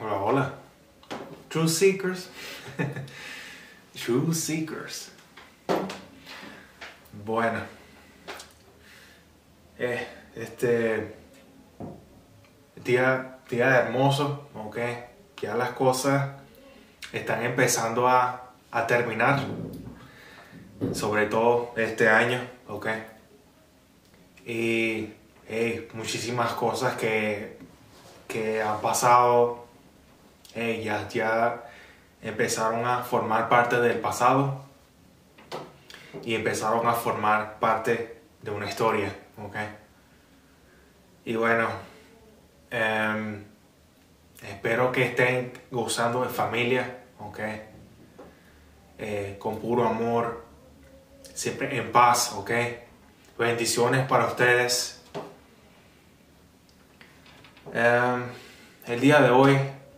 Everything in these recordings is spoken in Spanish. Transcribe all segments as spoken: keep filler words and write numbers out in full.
Hola, hola. True Seekers. True Seekers. Bueno. Eh, este día, día hermoso, ok. Ya las cosas están empezando a, a terminar. Sobre todo este año, ok. Y hey, muchísimas cosas que, que han pasado. Hey, ya, ya empezaron a formar parte del pasado y empezaron a formar parte de una historia, ¿ok? Y bueno, um, espero que estén gozando de familia, ¿ok? Eh, con puro amor, siempre en paz, ¿ok? Bendiciones para ustedes. Um, el día de hoy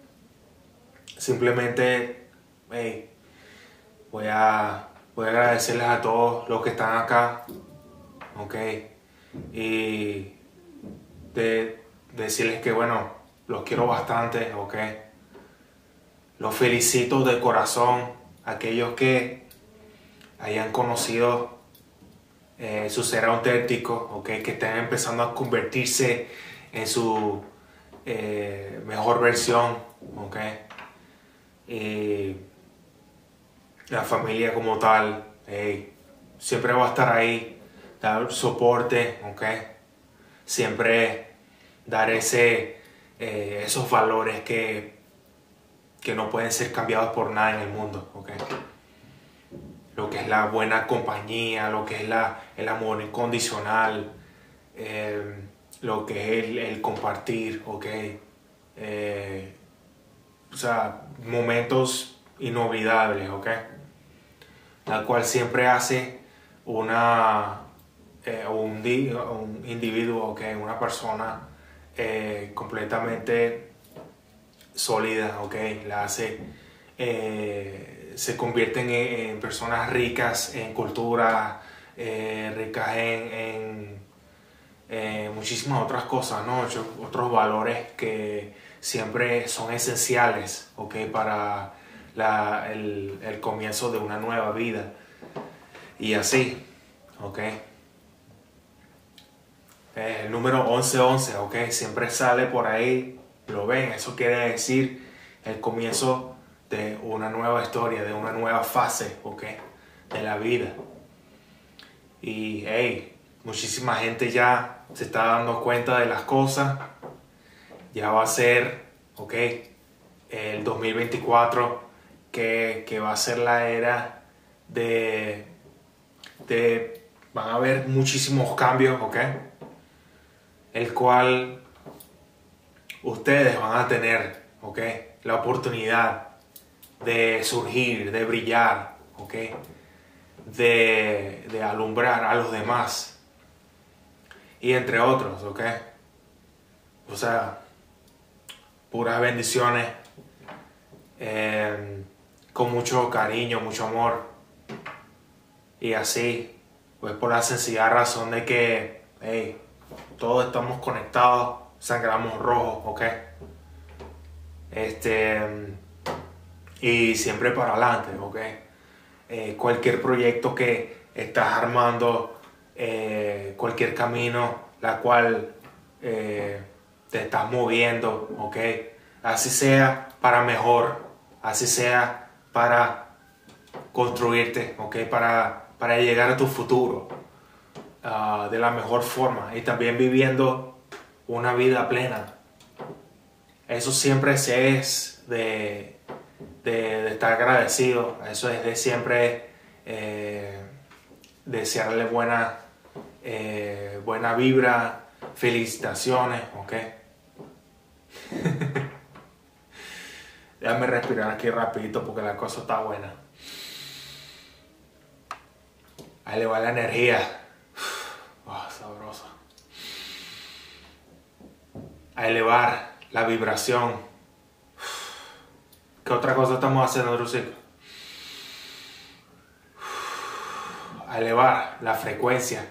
simplemente hey, voy a voy a agradecerles a todos los que están acá, ok, y de, decirles que bueno, los quiero bastante, ok, los felicito de corazón a aquellos que hayan conocido eh, su ser auténtico, ok, que estén empezando a convertirse en su eh, mejor versión, ok. Y la familia como tal, hey, siempre va a estar ahí, dar soporte, ¿ok? Siempre dar ese, eh, esos valores que, que no pueden ser cambiados por nada en el mundo, ¿ok? Lo que es la buena compañía, lo que es la, el amor incondicional, eh, lo que es el, el compartir, ¿ok? Eh, o sea, momentos inolvidables, ¿ok? La cual siempre hace una, eh, un, di, un individuo, ¿okay? Una persona eh, completamente sólida, ¿okay? La hace, eh, se convierten en, en personas ricas en cultura, eh, ricas en, en eh, muchísimas otras cosas, ¿no? Otros valores que siempre son esenciales, ¿okay? Para La, el, el comienzo de una nueva vida y así, ok. Eh, el número once once, ok, siempre sale por ahí, lo ven, eso quiere decir el comienzo de una nueva historia, de una nueva fase, ok, de la vida. Y hey, muchísima gente ya se está dando cuenta de las cosas, ya va a ser, ok, el dos mil veinticuatro Que, que va a ser la era de, de van a haber muchísimos cambios, ¿ok? El cual ustedes van a tener, ¿ok? La oportunidad de surgir, de brillar, ¿ok? De, de alumbrar a los demás y entre otros, ¿ok? O sea, puras bendiciones. Eh, con mucho cariño, mucho amor y así, pues por la sencilla razón de que hey, todos estamos conectados, sangramos rojos, ok, este y siempre para adelante, ok. Eh, cualquier proyecto que estás armando, eh, cualquier camino la cual eh, te estás moviendo, ok, así sea para mejor, así sea para construirte, ¿okay? para, para llegar a tu futuro uh, de la mejor forma y también viviendo una vida plena. Eso siempre se es de, de, de estar agradecido, eso es de siempre eh, desearle buena, eh, buena vibra, felicitaciones, ¿ok? Déjame respirar aquí rapidito porque la cosa está buena. A elevar la energía. Oh, sabroso. A elevar la vibración. ¿Qué otra cosa estamos haciendo, Drusico? A elevar la frecuencia.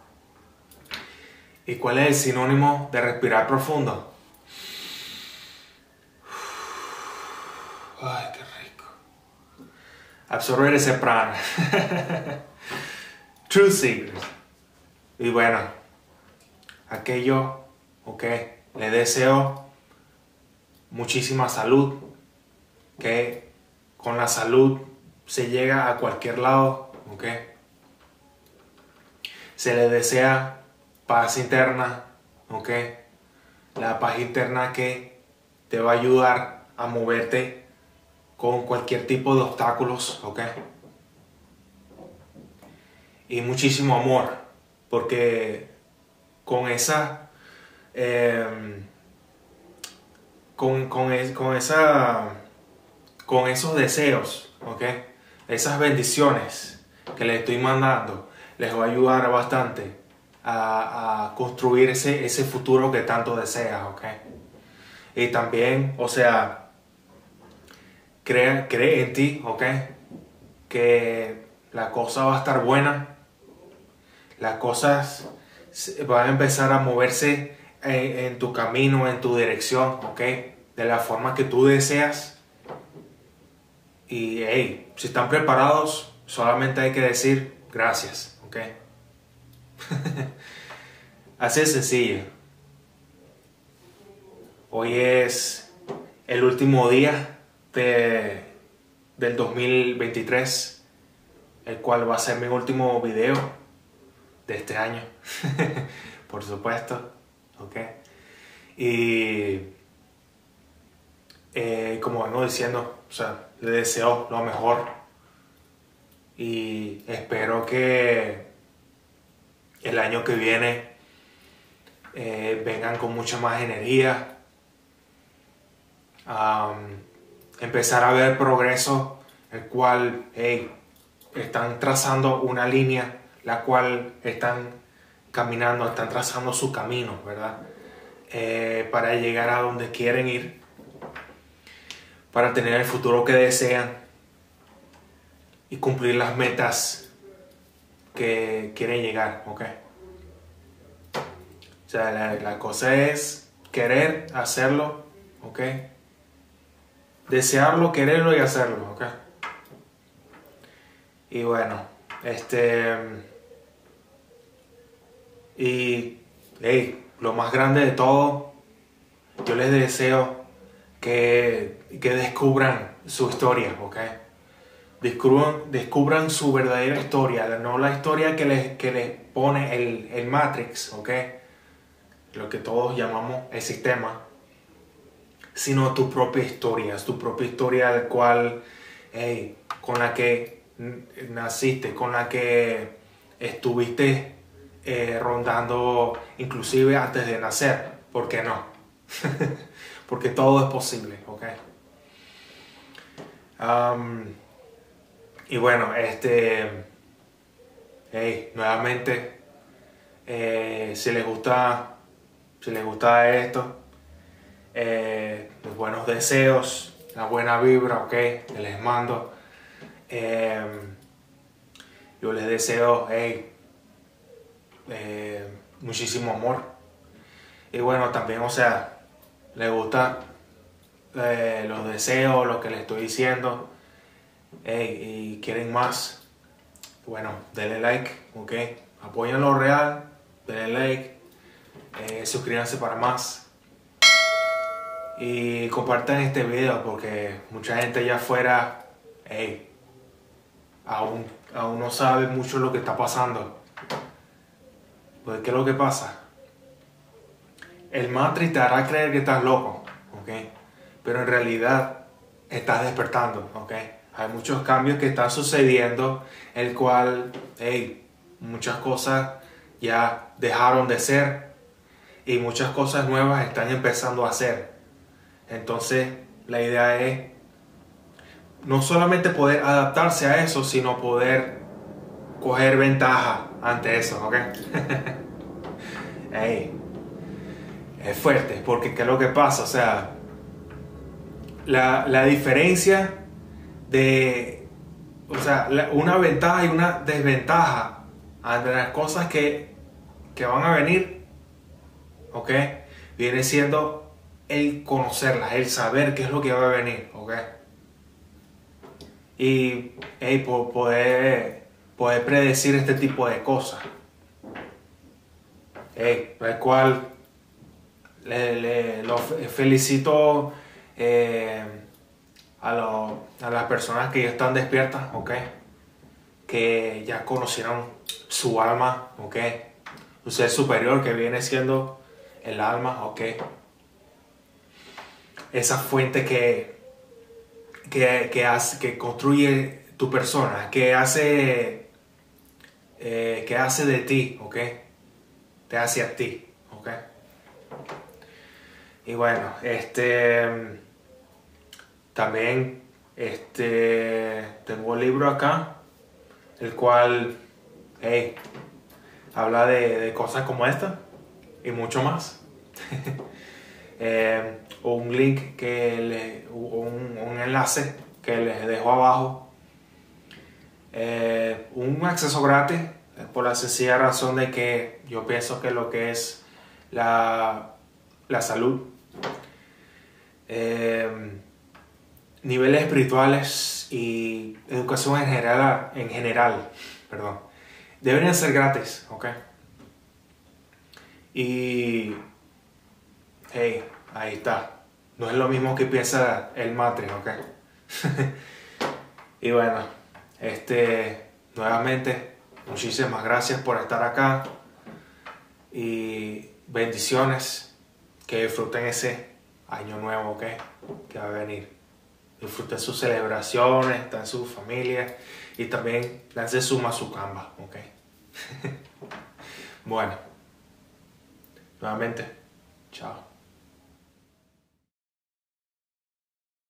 ¿Y cuál es el sinónimo de respirar profundo? absorber ese prana. Truth Seekers. Y bueno, aquello, ok, le deseo muchísima salud, que con la salud se llega a cualquier lado, ok. Se le desea paz interna, ok. La paz interna que te va a ayudar a moverte con cualquier tipo de obstáculos, ok. Y muchísimo amor, porque con esa eh, con, con, es, con esa con esos deseos, ok, esas bendiciones que les estoy mandando, les va a ayudar bastante a, a construir ese, ese futuro que tanto deseas, ok. Y también, o sea, cree, cree en ti, ok, que la cosa va a estar buena. Las cosas van a empezar a moverse en, en tu camino, en tu dirección, ¿ok? De la forma que tú deseas. Y, hey, si están preparados, solamente hay que decir gracias, ¿ok? Así de sencillo. Hoy es el último día de, del dos mil veintitrés, el cual va a ser mi último video de este año, por supuesto, ok. Y eh, como vengo diciendo, o sea, le deseo lo mejor y espero que el año que viene eh, vengan con mucha más energía, um, empezar a ver progreso, el cual, hey, están trazando una línea, la cual están caminando, están trazando su camino, ¿verdad? Eh, para llegar a donde quieren ir, para tener el futuro que desean y cumplir las metas que quieren llegar, ¿ok? O sea, la, la cosa es querer hacerlo, ¿ok? Desearlo, quererlo y hacerlo, ¿ok? Y bueno, este... Y, hey, lo más grande de todo, yo les deseo que, que descubran su historia, ¿ok? Descubran, descubran su verdadera historia, no la historia que les, que les pone el, el Matrix, ¿ok? Lo que todos llamamos el sistema, sino tu propia historia, tu propia historia del cual, hey, con la que naciste, con la que estuviste Eh, rondando inclusive antes de nacer. ¿Por qué no? Porque todo es posible, ¿ok? Um, y bueno, este... Hey, nuevamente, eh, si les gusta, si les gusta esto, eh, los buenos deseos, la buena vibra, ¿ok? Que les mando. Eh, yo les deseo, hey, Eh, muchísimo amor, y bueno, también, o sea, les gusta eh, los deseos, lo que les estoy diciendo, hey, y quieren más, bueno, denle like, ok, apoyen lo real, denle like, eh, suscríbanse para más y compartan este video, porque mucha gente allá afuera, hey, aún, aún no sabe mucho lo que está pasando. Pues, ¿qué es lo que pasa? El Matrix te hará creer que estás loco, ¿ok? Pero en realidad estás despertando, ¿ok? Hay muchos cambios que están sucediendo, el cual, hey, muchas cosas ya dejaron de ser y muchas cosas nuevas están empezando a hacer. Entonces, la idea es no solamente poder adaptarse a eso, sino poder coger ventaja ante eso, ¿ok? Hey, es fuerte, porque ¿qué es lo que pasa? O sea, la, la diferencia de, o sea, la, una ventaja y una desventaja ante las cosas que, que van a venir, ¿ok? Viene siendo el conocerlas, el saber qué es lo que va a venir, ¿ok? y hey, po- poder, poder predecir este tipo de cosas. Hey, el cual le, le- lo fe- felicito eh, a, lo- a las personas que ya están despiertas, ¿ok? Que ya conocieron su alma, ¿ok? Un ser superior que viene siendo el alma, ¿ok? Esa fuente que, que, que, hace, que construye tu persona, que hace, eh, que hace de ti, ¿ok? Te hace a ti, ¿ok? Y bueno, este, también este, tengo un libro acá, el cual, hey, habla de, de cosas como esta y mucho más. eh, un link que le, un, un enlace que les dejo abajo, eh, un acceso gratis, por la sencilla razón de que yo pienso que lo que es la, la salud, eh, niveles espirituales y educación en general, en general, perdón, deberían ser gratis, ¿ok? Y hey, ahí está. No es lo mismo que piensa el Matrix, ¿ok? Y bueno, este, nuevamente, muchísimas gracias por estar acá y bendiciones. Que disfruten ese año nuevo, ¿ok? Que va a venir. Disfruten sus celebraciones, están sus familias y también lance su mazucamba, ¿ok? Bueno, nuevamente, chao.